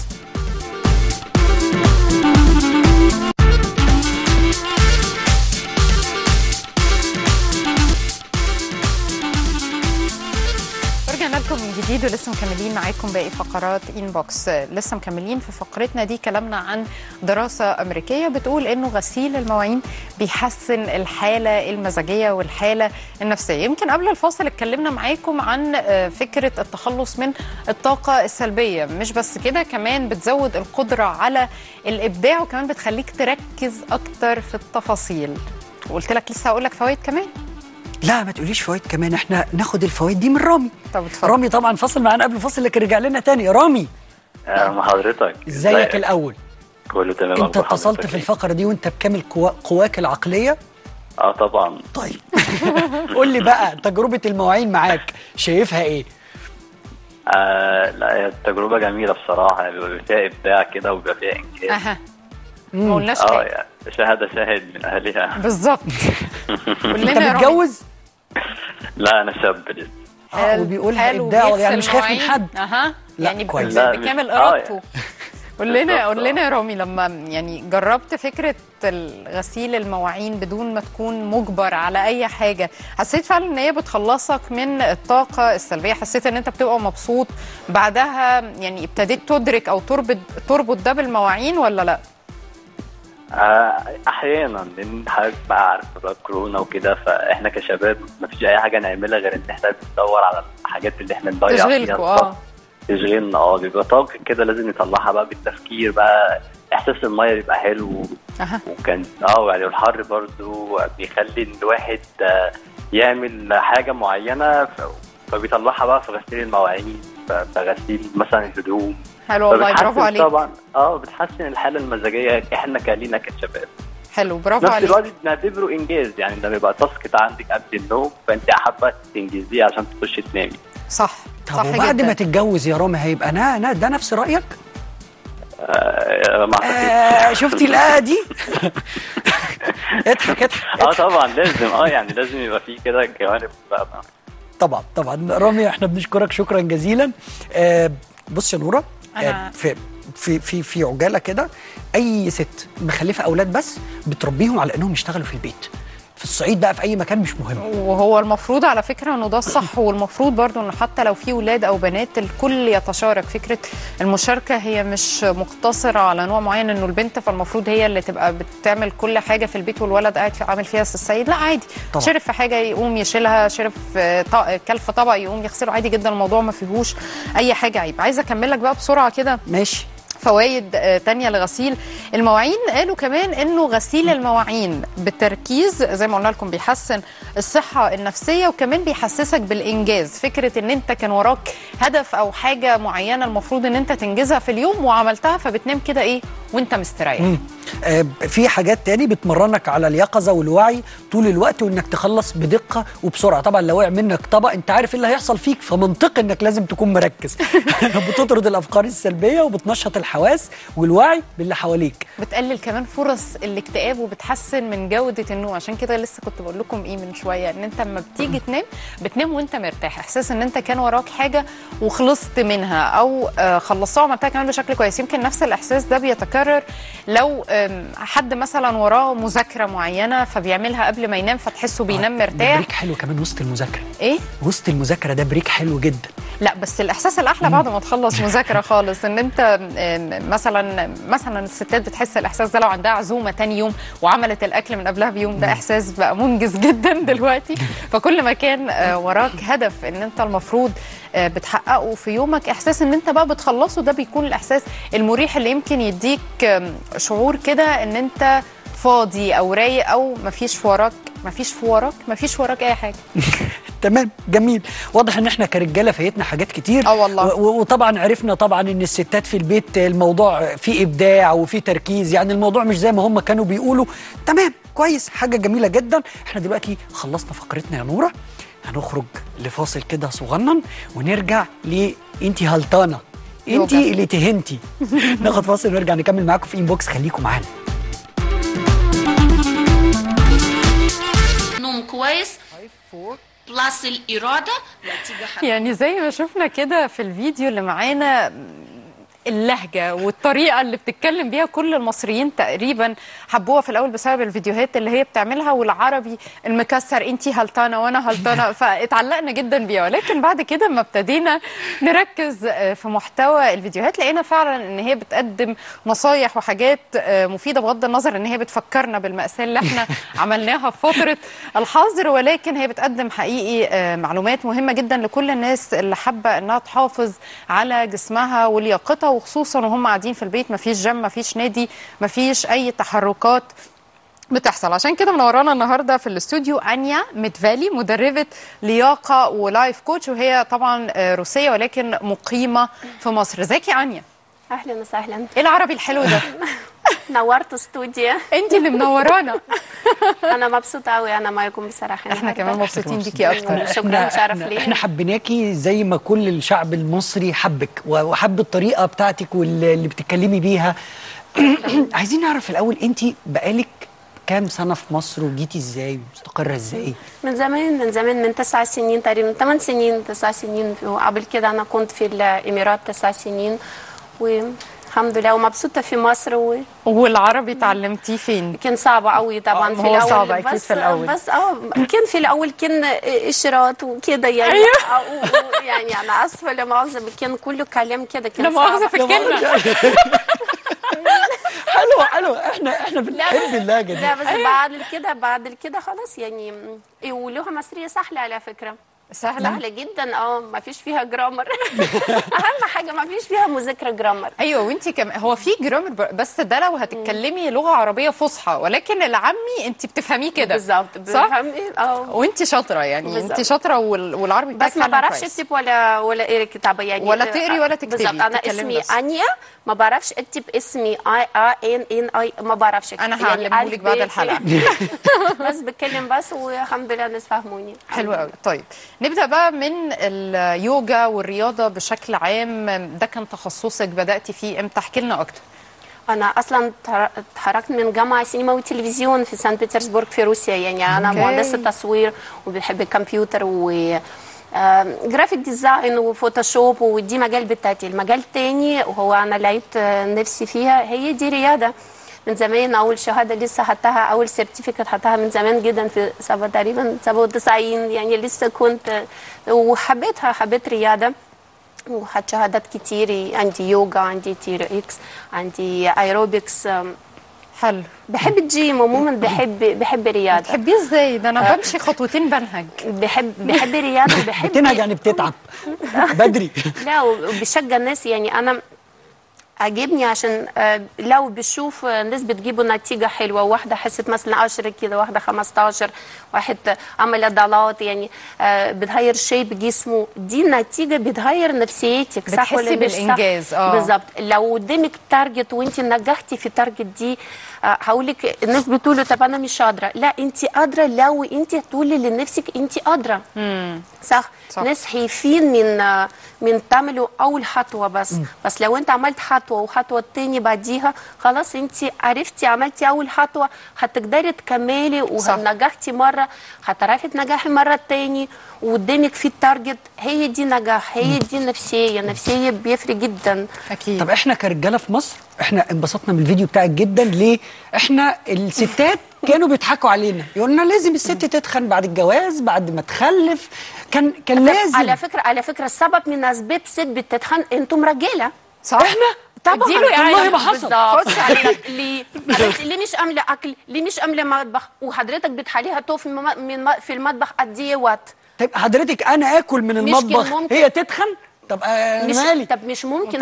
رجعنا لكم من جديد ولسه مكملين معاكم باقي فقرات انبوكس. لسه مكملين في فقرتنا دي. كلامنا عن دراسة أمريكية بتقول إنه غسيل المواعين بيحسن الحالة المزاجية والحالة النفسية. يمكن قبل الفاصل اتكلمنا معاكم عن فكرة التخلص من الطاقة السلبية. مش بس كده، كمان بتزود القدرة على الإبداع وكمان بتخليك تركز أكتر في التفاصيل. وقلت لك لسه هقول لك فوائد كمان. لا ما تقوليش فوائد كمان، احنا ناخد الفوائد دي من رامي. طب اتفضل. رامي طبعا فصل معانا قبل الفصل لكن رجع لنا تاني. رامي مع حضرتك. ازيك الاول؟ كله تمام. انت اتصلت في الفقره دي وانت بكامل قواك العقليه؟ طبعا. طيب قول لي بقى تجربه المواعين معاك شايفها ايه؟ لا التجربه جميله بصراحه. بيبقى فيها ابداع كده وبيبقى فيها انجاز. ما قلناش شهاده شاهد من اهلها. بالظبط. انت متجوز؟ لا انا شاب لسه. وبيقولها ابداع يعني مش خايف من حد. يعني بكامل ارادته. قول لنا يا رامي، لما يعني جربت فكره غسيل المواعين بدون ما تكون مجبر على اي حاجه، حسيت فعلا ان هي بتخلصك من الطاقه السلبيه؟ حسيت ان انت بتبقى مبسوط بعدها؟ يعني ابتديت تدرك او تربط ده بالمواعين ولا لا؟ احيانا، لان حضرتك بقى عارف كورونا وكده، فاحنا كشباب ما فيش اي حاجه نعملها غير ان احنا بندور على الحاجات اللي احنا نضيع فيها تشغيلنا. بيبقى طاقه كده لازم نطلعها بقى بالتفكير بقى. احساس الميه بيبقى حلو. وكان يعني الحر برضو بيخلي ان الواحد يعمل حاجه معينه، فبيطلعها بقى في غسيل المواعين، في غسيل مثلا الهدوم. حلو والله، برافو عليك. طبعا بتحسن الحاله المزاجيه احنا كلينا كشباب. حلو، برافو عليك. نفس الوقت بنعتبره انجاز، يعني لما يبقى تاسك عندك قبل النوم فانت حابه تنجزيه عشان تخشي تنامي. صح. طب وبعد ما تتجوز يا رامي هيبقى ده نفس رايك؟ شفتي الآية دي؟ اضحك. طبعا لازم يعني لازم يبقى فيه كده جوانب بقى. طبعا رامي، احنا بنشكرك شكرا جزيلا. بص يا نورة، في عجاله كده، اي ست مخلفه اولاد بس بتربيهم على انهم يشتغلوا في البيت، في الصعيد بقى، في اي مكان مش مهم. وهو المفروض على فكره انه ده الصح، والمفروض برضو انه حتى لو في ولاد او بنات الكل يتشارك. فكره المشاركه هي مش مقتصره على نوع معين، انه البنت فالمفروض هي اللي تبقى بتعمل كل حاجه في البيت والولد قاعد عامل فيها السيد. لا عادي، شرب في حاجه يقوم يشيلها، شرب في كلف طبق يقوم يغسله، عادي جدا. الموضوع ما فيهوش اي حاجه عيب. عايزه اكمل لك بقى بسرعه كده. ماشي. فوائد تانية لغسيل المواعين. قالوا كمان انه غسيل المواعين بالتركيز زي ما قلنا لكم بيحسن الصحة النفسية، وكمان بيحسسك بالإنجاز. فكرة ان انت كان وراك هدف او حاجة معينة المفروض ان انت تنجزها في اليوم وعملتها، فبتنام كده وانت مستريح. في حاجات تاني بتمرنك على اليقظة والوعي طول الوقت، وانك تخلص بدقة وبسرعة. طبعا لو وقع منك طبق انت عارف ايه اللي هيحصل فيك، فمنطقي انك لازم تكون مركز. بتطرد الافكار السلبية وبتنشط الحواس والوعي باللي حواليك. بتقلل كمان فرص الاكتئاب وبتحسن من جودة النوم. عشان كده لسه كنت بقول لكم من شوية ان انت لما بتيجي تنام بتنام وانت مرتاح، احساس ان انت كان وراك حاجة وخلصت منها او خلصتها وعملتها كمان بشكل كويس. يمكن نفس الاحساس ده بيتكرر لو حد مثلا وراه مذاكرة معينة فبيعملها قبل ما ينام فتحسه بينام مرتاح. بريك حلو كمان وسط المذاكرة. وسط المذاكرة ده بريك حلو جدا. لا بس الاحساس الاحلى بعد ما تخلص مذاكرة خالص، ان انت مثلا الستات بتحس الاحساس ده لو عندها عزومة تاني يوم وعملت الاكل من قبلها بيوم. ده احساس بقى منجز جدا دلوقتي. فكل ما كان وراك هدف ان انت المفروض بتحققه في يومك، احساس ان انت بقى بتخلصه، ده بيكون الاحساس المريح اللي يمكن يديك شعور كده ان انت فاضي او رايق او مفيش وراك اي حاجه. تمام، جميل. واضح ان احنا كرجاله فايتنا حاجات كتير. والله. وطبعا عرفنا طبعا ان الستات في البيت الموضوع فيه ابداع وفيه تركيز، يعني الموضوع مش زي ما هم كانوا بيقولوا. تمام، كويس، حاجه جميله جدا. احنا دلوقتي خلصنا فقرتنا يا نوره، هنخرج لفاصل كده صغنن ونرجع انتي هلطانه، انتي اللي تهنتي. ناخد فاصل ونرجع نكمل معاكم في انبوكس. خليكم معانا. نوم كويس بلس الإرادة. يعني زي ما شفنا كده في الفيديو اللي معانا، اللهجة والطريقة اللي بتتكلم بيها كل المصريين تقريبا حبوها في الأول بسبب الفيديوهات اللي هي بتعملها، والعربي المكسر انتي هلطانة وانا هلطانة، فاتعلقنا جدا بيها. ولكن بعد كده ما ابتدينا نركز في محتوى الفيديوهات لقينا فعلا ان هي بتقدم نصايح وحاجات مفيدة، بغض النظر ان هي بتفكرنا بالمأساة اللي احنا عملناها في فترة الحظر، ولكن هي بتقدم حقيقي معلومات مهمة جدا لكل الناس اللي حابة انها تحافظ على جسمها ولياقتها، وخصوصا وهم قاعدين في البيت. مفيش جيم، مفيش نادي، مفيش اي تحركات بتحصل. عشان كده منورانا النهارده في الاستوديو انيا ميتفالي، مدربه لياقه ولايف كوتش، وهي طبعا روسيه ولكن مقيمه في مصر. ازيك يا انيا؟ اهلا وسهلا. ايه العربي الحلو ده؟ نورت استوديو. انت اللي منورانا. انا مبسوطه قوي انا معاكم بصراحه. احنا كمان مبسوطين بيكي اكتر. شكرا، شرف لي. احنا حبيناكي زي ما كل الشعب المصري حبك وحب الطريقه بتاعتك واللي بتتكلمي بيها. عايزين نعرف الاول، انت بقالك كام سنه في مصر وجيتي ازاي مستقره ازاي؟ من زمان من 9 سنين تقريبا، 8 سنين 9 سنين. وقبل كده انا كنت في الامارات 9 سنين والحمد لله ومبسوطه في مصر. والعربي اتعلمتيه فين؟ كان صعب قوي طبعا في الاول. صعب اكيد في الاول، بس كان في الاول كان اشارات وكده يعني. أيوه. يعني انا اسفه لا مؤاخذه، كان كله كلام كده، كان لا مؤاخذه في الكلمه. حلوه احنا بنحب اللهجه دي. لا بس بعد كده خلاص يعني. واللغه المصريه سهله على فكره، سهله جدا. ما فيش فيها جرامر. اهم حاجه ما فيش فيها مذاكره جرامر. ايوه. وانت كمان هو في جرامر بس ده لو هتتكلمي لغه عربيه فصحى، ولكن العامي انت بتفهميه كده بالظبط. بفهمي. وانت شاطره يعني بالزبط. انت شاطره والعربي بتاعك بس ما بعرفش اكتب ولا اقرا كتابه يعني، ولا تقري ولا تكتبي. بالظبط. انا اسمي انيا، ما بعرفش اكتب اسمي اي ما بعرفش اكتب. انا هعلمه لك بعد الحلقه. بس بتكلم بس والحمد لله الناس فهموني. حلو قوي. طيب نبدا بقى من اليوجا والرياضه بشكل عام. ده كان تخصصك، بداتي فيه امتى؟ احكي لنا اكتر. انا اصلا اتخرجت من جامعه سينما وتلفزيون في سان بطرسبرغ في روسيا يعني. انا مهندسه تصوير وبحب الكمبيوتر و جرافيك ديزاين وفوتوشوب، ودي مجال بتاعتي. المجال التاني وهو انا لقيت نفسي فيها هي دي رياضه. من زمان اول شهاده لسه خدتها، اول سيرتيفيكت خدتها من زمان جدا في تقريبا 97 يعني. لسه كنت وحبيتها، حبيت رياضه وخدت شهادات كتير. عندي يوجا، عندي تير اكس، عندي ايروبكس. حلو. بحب الجيم عموما، بحب الرياضه. بتحبيه ازاي؟ ده انا بمشي خطوتين بنهج. بحب الرياضه وبحب بتنهج يعني بتتعب بدري. لا وبشجع الناس يعني. انا عجبني عشان لو بشوف ناس بتجيبوا نتيجة حلوة، واحدة حست مثلا 10 كده، واحدة 15، واحد عمل عضلات يعني بتغير شيب جسمه، دي نتيجة بتغير نفسيتك. صح ولا مش صح؟ بالإنجاز. بالظبط. لو قدامك تارجت وانت نجحتي في التارجت دي، هقول لك الناس بتقولوا طب انا مش قادره. لا انت قادره لو انت تقولي لنفسك انت قادره. صح. ناس خايفين من تعملوا اول خطوه بس لو انت عملت خطوه وخطوه الثانيه بعديها خلاص انت عرفتي عملتي اول خطوه، هتقدري تكملي ونجحتي مره، هتعرفي تنجحي مره الثانيه وقدامك في التارجت. هي دي نجاح، هي دي نفسيه بيفرق جدا. اكيد. طب احنا كرجاله في مصر احنا انبسطنا من الفيديو بتاعك جدا. ليه؟ احنا الستات كانوا بيضحكوا علينا، يقولنا لازم الست تتخن بعد الجواز، بعد ما تخلف. كان لازم. على فكره السبب من اسباب ست بتتخن انتم رجاله. صح. احنا طبعا والله ما حصل. خش عليك ليه مش عامله اكل، ليه مش عامله مطبخ، وحضرتك بتحليها توف في المطبخ قد ايه وقت. طيب حضرتك انا اكل من المطبخ هي تتخن؟ طب مالي؟ طب مش ممكن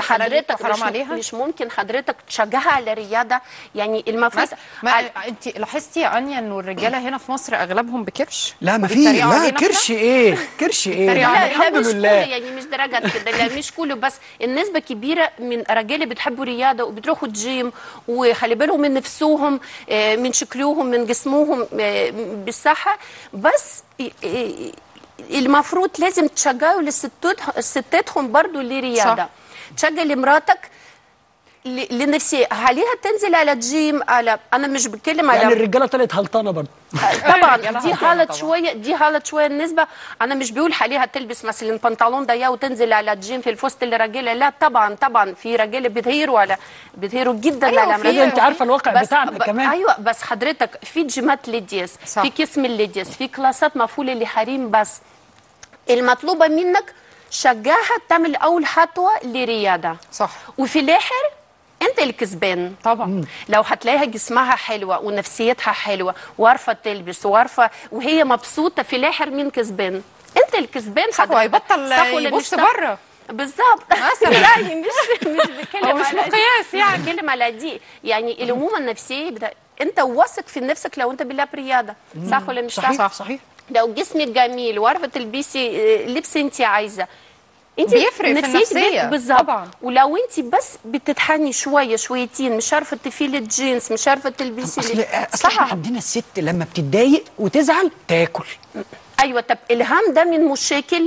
حضرتك تشجعها على الرياضه يعني. المفروض انت لاحظتي يا انيا انه الرجاله هنا في مصر اغلبهم بكرش؟ لا ما في. لا كرش ايه لا الحمد لله يعني مش درجات كده. لا مش كله، بس النسبه كبيره من رجاله بتحبوا رياضه وبتروحوا الجيم وخلي بالهم من نفسهم، من شكلهم، من جسمهم بالصحه. بس المفروض لازم تشجعوا لستاتهم برضو لرياضه. تشجع لمراتك لنفسي عليها تنزل على الجيم. انا مش بتكلم على يعني الرجاله طلعت هلطانه برضو. طبعا دي غلط شويه النسبه. انا مش بقول عليها تلبس مثلا بنطلون ضيق وتنزل على الجيم في الفوست الرجاله. لا طبعا في رجاله بيتهيروا جدا على امرأة. انت عارفه الواقع بتاعنا كمان. ايوه بس حضرتك في جيمات ليديز، في قسم الليديز، في كلاسات مفعوله لحريم. بس المطلوبه منك شجعها تعمل اول خطوه لرياضه. صح. وفي الاخر انت الكسبان طبعا. لو هتلاقيها جسمها حلوه ونفسيتها حلوه وعارفه تلبس وعارفه وهي مبسوطه، في الاخر مين كسبان؟ انت الكسبان. صح. وهيبطل يبص بره. بالظبط. مثلا يعني مش بتكلم مش مقياس يعني. بتكلم على دي يعني. الامومه النفسيه انت واثق في نفسك لو انت بتلعب رياضه. صح ولا مش صح؟ صحيح. لو جسمك جميل وعارفه تلبسي لبس انت عايزه، انت بيفرق في النفسيه بالظبط. ولو انت بس بتتحني شويتين، مش عارفه تفيلي الجينز، مش عارفه تلبسي صح. عندنا الست لما بتتضايق وتزعل تاكل. ايوه. طب الهام ده من مشاكل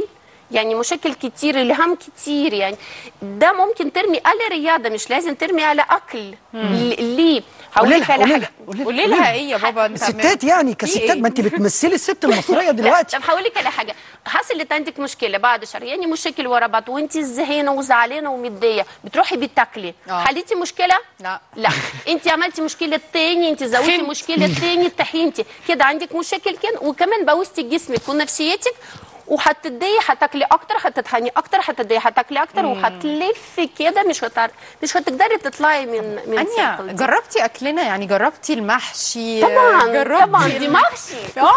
يعني مشاكل كتير، الهام كتير، يعني ده ممكن ترمي على رياضه، مش لازم ترمي على اكل. ليه؟ قولي لها ايه يا بابا؟ انت الستات يعني كستات، ما انت بتمثلي الست المصريه دلوقتي. طب هقول لك على حاجه، حصلت عندك مشكله بعد شهر، يعني مشاكل ورا بعض وانت زهقانه وزعلانه ومتضايقه، بتروحي بتاكلي، حليتي مشكله؟ لا انت عملتي مشكله تاني، انت زودتي مشكله تاني، طحنتي كده عندك مشاكل كده، وكمان بوظتي جسمك ونفسيتك، وهتتضايقي، هتاكلي اكتر، هتتهني اكتر، هتتضايقي، هتاكلي اكتر، وهتلفي كده، مش هتقدري تطلعي من أنيا جربتي اكلنا؟ يعني جربتي المحشي؟ طبعا دي محشي،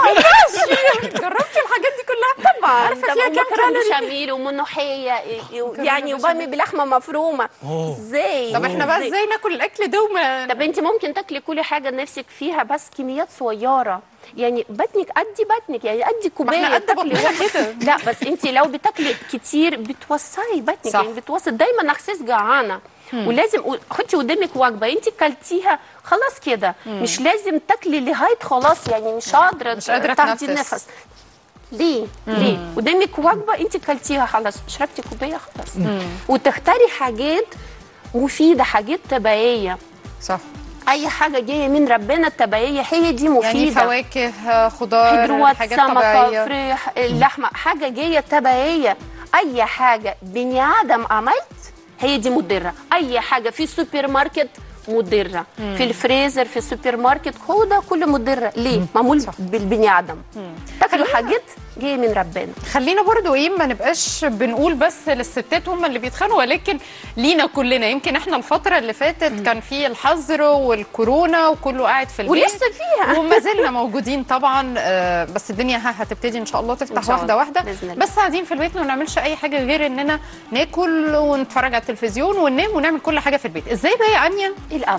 جربتي الحاجات دي كلها؟ طبعا. عارفه فيها كام كالوري؟ بشاميل وملوحيه يعني، وبامي بلحمه مفرومه. ازاي؟ طب احنا بقى ازاي ناكل الاكل ده طب انت ممكن تاكلي كل حاجه نفسك فيها، بس كميات صغيره، يعني بطنك قد بطنك، يعني قد كوبايه تاكلي كده. لا بس انت لو بتاكلي كتير بتوسعي بطنك، يعني بتوسع دايما احساس جعانه. ولازم حطي قدامك وجبه انت كلتيها خلاص كده، مش لازم تاكلي لغايه خلاص، يعني مش قادره تاخدي النفس. ليه؟ قدامك وجبه انت كلتيها خلاص، شربتي كوبايه خلاص. وتختاري حاجات مفيده، حاجات طبيعيه. صح. اي حاجه جايه من ربنا الطبيعيه هي دي مفيده، يعني فواكه، خضار، خضروات، حاجات سمكه، طبيعيه، فراخ، اللحمه، حاجه جايه طبيعيه. اي حاجه بني ادم عملت هي دي مضره، اي حاجه في السوبر ماركت مضره، في الفريزر في السوبر ماركت هو ده كله مضره. ليه؟ معمول بالبني ادم. تاكلوا حاجات جايه من ربنا. خلينا برضو ما نبقاش بنقول بس للستات هم اللي بيتخانقوا، ولكن لينا كلنا. يمكن احنا الفتره اللي فاتت كان في الحظر والكورونا وكله قاعد في البيت، ولسه فيها وما زلنا موجودين طبعا. بس الدنيا هتبتدي ان شاء الله تفتح واحده واحده، بس قاعدين في البيت ما بنعملش اي حاجه غير اننا ناكل ونتفرج على التلفزيون وننام ونعمل كل حاجه في البيت. ازاي بقى يا انيا؟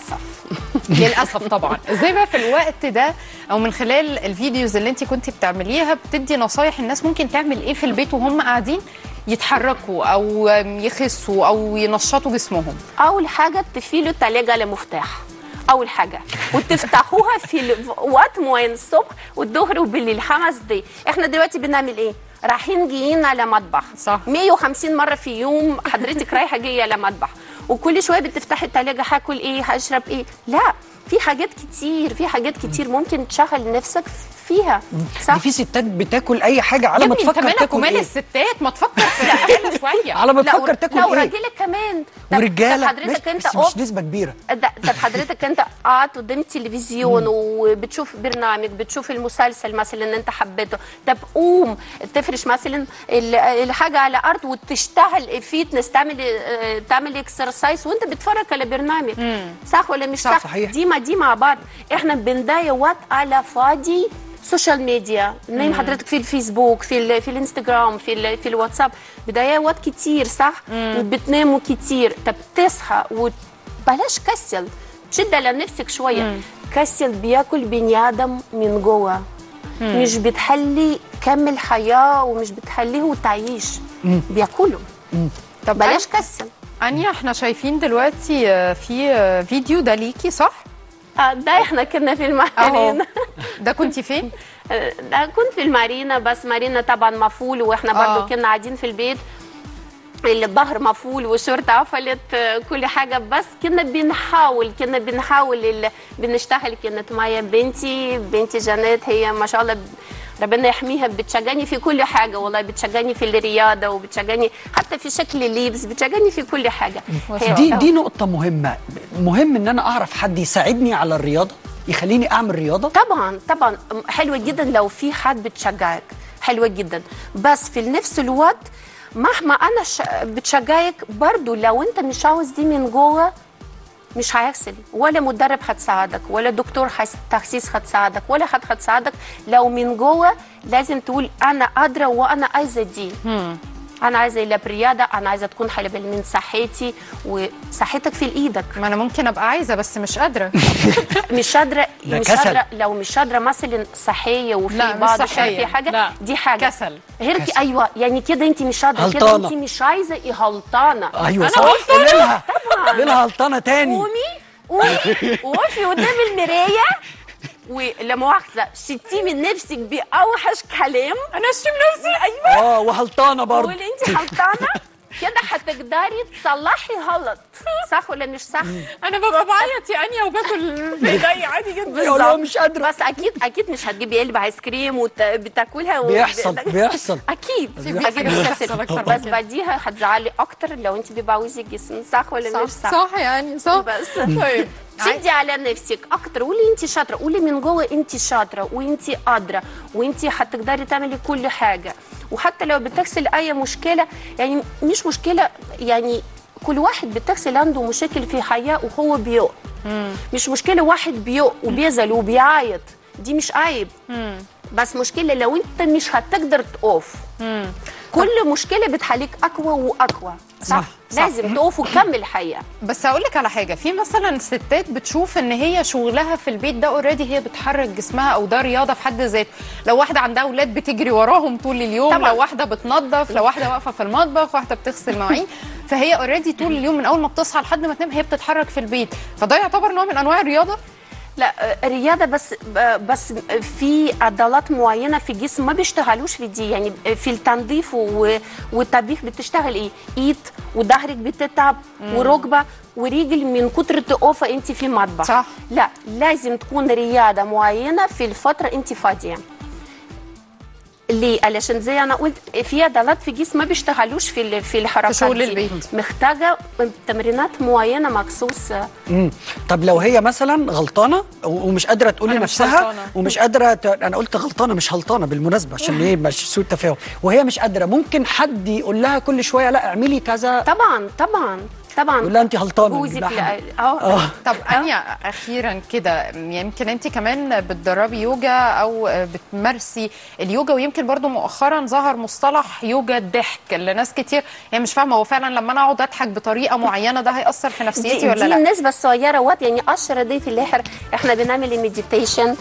للاسف طبعا. ازاي بقى في الوقت ده، او من خلال الفيديوز اللي انت كنتي بتعمليها، بتدي نصايح الناس ممكن تعمل ايه في البيت وهم قاعدين يتحركوا او يخسوا او ينشطوا جسمهم؟ اول حاجه تقفلوا الثلاجه على مفتاح، اول حاجه، وتفتحوها في وقت معين الصبح والظهر وبالليل 5 دقايق. احنا دلوقتي بنعمل ايه؟ رايحين جايين على مطبخ، صح، 150 مره في يوم حضرتك رايحه جايه على مطبخ، وكل شويه بتفتحي الثلاجه، هاكل ايه، هشرب ايه. لا، في حاجات كتير ممكن تشغل نفسك فيها. صح، في ستات بتاكل اي حاجه على ما تفكر تاكل كمان ايه. الستات ما تفكر في الرجاله شويه على ما تفكر تاكل ايه. لو راجل كمان، ورجاله حضرتك انت مش نسبه كبيره. طب حضرتك انت قاعد قدام التلفزيون وبتشوف برنامج، بتشوف المسلسل مثلا اللي انت حبيته، طب قوم تفرش مثلا الحاجه على الارض وتشتغل فيتنس، تعمل اكسرسايز وانت بتتفرج على برنامج. صح ولا مش صح؟ صحيح. دي مع بعض. احنا بنضيع وقت على فاضي، سوشيال ميديا، نايم حضرتك في الفيسبوك، في الانستغرام، في الواتساب، بضيع وقت كتير. صح، وبتناموا كتير. طب تصحى وبلاش كسل، شد على نفسك شويه. كسل بياكل بني ادم من جوه، مش بتخلي كمل حياه ومش بتخليه تعيش، بياكله. طب بلاش كسل. انيا، احنا شايفين دلوقتي في فيديو ده ليكي، صح؟ ده احنا كنا في المارينا. ده كنتي فين؟ ده كنت في المارينا، بس مارينا طبعا مفول، واحنا برضو كنا قاعدين في البيت، البحر مفول والشرطه قفلت كل حاجه، بس كنا بنحاول بنشتغل. كانت معايا بنتي جانيت، هي ما شاء الله ربنا يحميها، بتشجعني في كل حاجه والله، بتشجعني في الرياضه، وبتشجعني حتى في شكل اللبس، بتشجعني في كل حاجه. دي نقطه مهمه. مهم ان انا اعرف حد يساعدني على الرياضه، يخليني اعمل رياضه. طبعا حلوه جدا لو في حد بتشجعك، حلوه جدا، بس في نفس الوقت مهما انا بتشجعك برضو، لو انت مش عاوز دي من جوه مش هيحصل، ولا مدرب هتساعدك، ولا دكتور تخسيس هتساعدك، ولا حد هتساعدك. لو من جوه لازم تقول انا قادره وانا عايزه دي. انا عايزه العب رياضه، انا عايزه تكون حلوه من صحتي، وصحتك في ايدك. ما انا ممكن ابقى عايزه بس مش قادره. مش قادره لو مش قادره مثلا صحيه، وفي بعض في حاجه لا. دي حاجه كسل غير كسل. ايوه، يعني كده انت مش قادره، كده انت مش عايزه. غلطانه. ايوه صح، قولي لها غلطانه تاني. قومي وقفي قدام المرايه ولا مؤاخذه شتي من نفسك باوحش كلام، انا اشتم نفسي. ايوه وهلطانه برضه، قولي انت هلطانه كده هتقدري تصلحي غلط، صح ولا مش صح؟ انا ببقى بعيط يا انيا وباكل في ايدي عادي جدا بالظبط، مش قادره. بس اكيد مش هتجيبي علبه ايس كريم وبتاكلها بيحصل اكيد بتحصل، بس بعديها هتزعلي اكتر لو انت بتبوظي الجسم، صح ولا مش صح؟ صح يعني صح. بس طيب شدي على نفسك اكتر، قولي انت شاطره، قولي من جوه انت شاطره وانت قادره وانت هتقدري تعملي كل حاجه. وحتى لو بتغسل اي مشكله، يعني مش مشكله، يعني كل واحد بتغسل عنده مشاكل في حياه وهو بيق، مش مشكله واحد بيق وبيزعل وبيعيط، دي مش عيب، بس مشكله لو انت مش هتقدر تقف. كل مشكله بتخليك اقوى واقوى، صح؟ لازم تقف وتكمل الحقيقه. بس هقول لك على حاجه، في مثلا ستات بتشوف ان هي شغلها في البيت ده اوريدي هي بتحرك جسمها او ده رياضه في حد ذاته، لو واحده عندها اولاد بتجري وراهم طول اليوم طبعا. لو واحده بتنظف، لو واحده واقفه في المطبخ، واحده بتغسل مواعين، فهي اوريدي طول اليوم من اول ما بتصحى لحد ما تنام هي بتتحرك في البيت، فده يعتبر نوع من انواع الرياضه. لا رياضه، بس في عضلات معينه في الجسم ما بيشتغلوش في دي، يعني في التنظيف والطبيخ بتشتغل ايه؟ ايد وظهرك بتتعب وركبه ورجل من كتر التقوفه انت في المطبخ، صح. لا لازم تكون رياضه معينه في الفتره انت فاضيه. ليه؟ علشان زي انا قلت في عضلات في الجسم ما بيشتغلوش في الحركات، في شغل البيت، محتاجه تمرينات معينه مخصوص. طب لو هي مثلا غلطانه ومش قادره تقول لنفسها ومش قادره انا قلت غلطانه مش هلطانه بالمناسبه عشان ايه مش سوء تفاهم، وهي مش قادره، ممكن حد يقول لها كل شويه لا اعملي كذا؟ طبعا يقول لها انت غلطانه. جوزك طب انيا اخيرا كده، يمكن انت كمان بتدربي يوجا او بتمارسي اليوجا، ويمكن برضو مؤخرا ظهر مصطلح يوجا الضحك اللي ناس كتير يعني مش فاهمه هو فعلا لما انا اقعد اضحك بطريقه معينه ده هيأثر في نفسيتي ولا لا؟ دي النسبه الصغيره وقت، يعني 10 دقايق في الاخر احنا بنعمل مديتيشن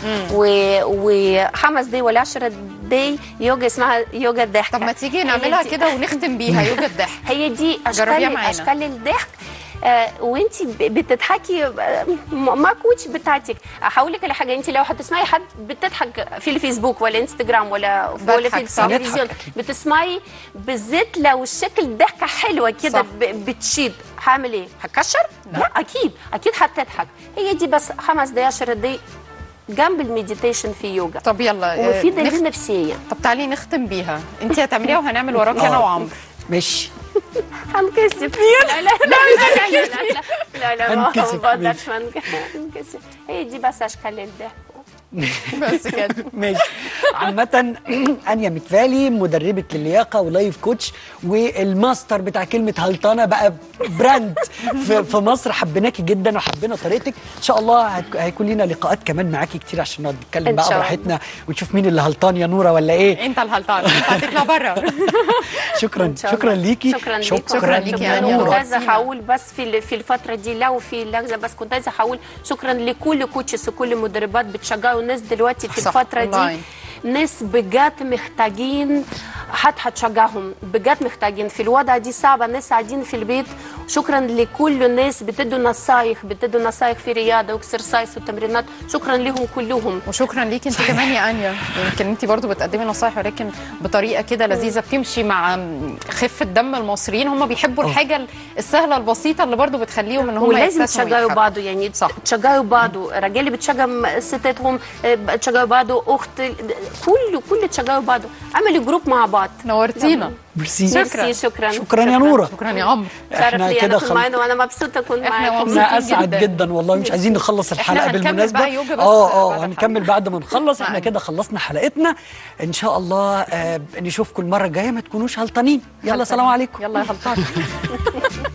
و5 دقايق ولا 10 دقايق يوجا اسمها يوجا الضحك. طب ما تيجي نعملها كده ونختم بيها يوجا الضحك. هي دي اشكال الضحك. وانت بتضحكي مع كوتش بتاعتك. هقول لك على حاجه، انت لو هتسمعي حد بتضحك في الفيسبوك ولا انستجرام ولا في التلفزيون بتسمعي، بالذات لو الشكل ضحكه حلوه كده بتشيد، هعمل ايه؟ هكشر؟ لا اكيد هتضحك. هي دي بس 5 دقايق 10 دقايق جنب المديتيشن في يوجا. طب يلا ومفيده للنفسيه. طب تعالي نختم بيها، انت هتعمليها وهنعمل وراكي انا وعمرو. ماشي. هنكسف. لا ما بقدرش هنكسف. هي دي بس اشكال الضحك بس كده. ماشي. عامة انيا متفالي مدربة للياقة ولايف كوتش والماستر بتاع كلمة هلطانة، بقى براند في مصر. حبيناكي جدا وحبينا طريقتك. ان شاء الله هيكون لنا لقاءات كمان معاكي كتير عشان نقعد نتكلم بقى براحتنا ونشوف مين اللي هلطان، يا نورة ولا ايه؟ انت الهلطان، انت هتطلع بره. شكرا ليكي. شكرا ليكي يا نورة. كنت عايزة هقول بس في الفترة دي، لو في لحظة بس كنت عايزة هقول شكرا لكل كوتشز وكل مدربات بتشجعوا الناس دلوقتي في الفترة دي. ناس بجد محتاجين حد هتشجعهم، بجد محتاجين في الوضع دي صعبة. الناس قاعدين في البيت. شكرا لكل الناس بتدوا نصايح في رياضة واكسرسايز وتمرينات. شكرا لهم كلهم. وشكرا ليكي انت كمان يا انيا، يمكن انت برضو بتقدمي نصايح ولكن بطريقة كده لذيذة بتمشي مع خفة دم المصريين. هم بيحبوا الحاجة السهلة البسيطة اللي برضو بتخليهم ان هم ولازم تشجعوا بعض، يعني تشجعوا بعض. رجال بتشجع ستاتهم، تشجعوا بعض، اخت، كل تشجعوا بعض. اعملوا جروب مع بعض. نورتينا. ميرسي. شكرا يا نورة. شكرا يا عمرو. احنا كده معانا وانا مبسوطه اكون معاكم. احنا اسعد جدا والله. مش عايزين نخلص الحلقه بالمناسبه. هنكمل بعد ما نخلص. احنا كده خلصنا حلقتنا ان شاء الله. نشوفكم المره الجايه ما تكونوش هلطانين. يلا سلام عليكم. يلا يا هلطان.